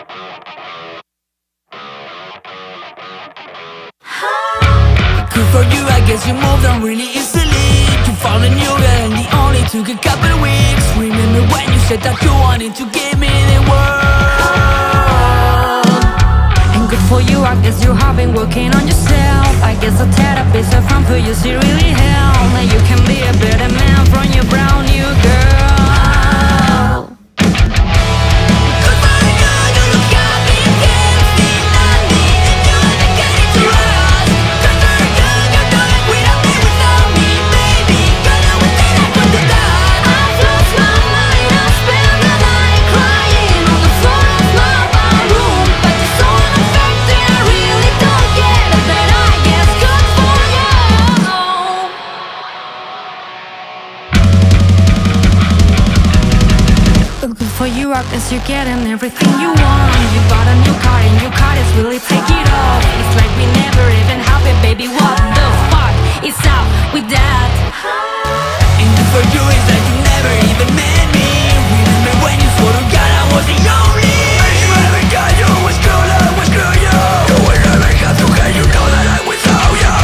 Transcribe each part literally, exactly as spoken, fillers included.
Good for you, I guess you moved on really easily. You found a new girl and it only took a couple of weeks. Remember when you said that you wanted to give me the world? And good for you, I guess you have been working on yourself. I guess the therapist I found for you she really helped. Now you can be a better man from your brown new girl. For you, I guess you're getting everything you want. You bought a new car and your car is really take it off. It's like we never even happened, baby. What the fuck is up with that? And good for you is that you never even met me. Remember when you swore to God I was the only. And you ever got you was screw love, was screw you. You will never have to hate, you know that I was so young.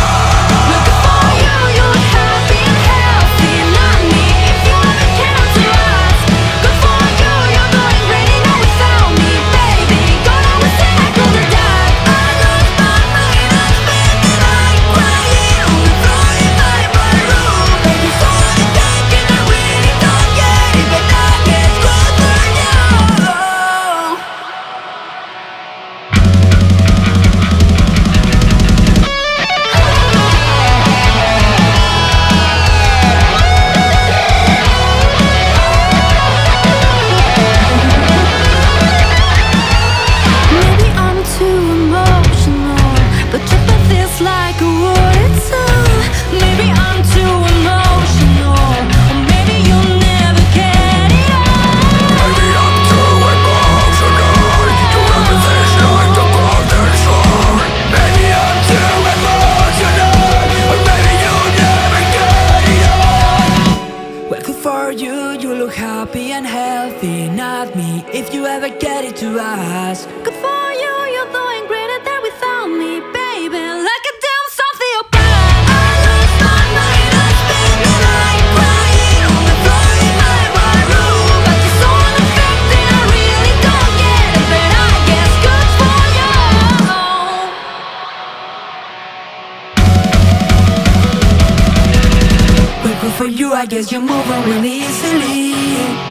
Happy and healthy, not me. If you ever get it to us, good for you, you're doing great there without me, baby. Like a damn sociopath. I lost my mind, I spent the night crying on the floor in my bedroom. But you're so unaffected, I really don't get it. But I guess good for you. Well, good for you, I guess you move on really easily.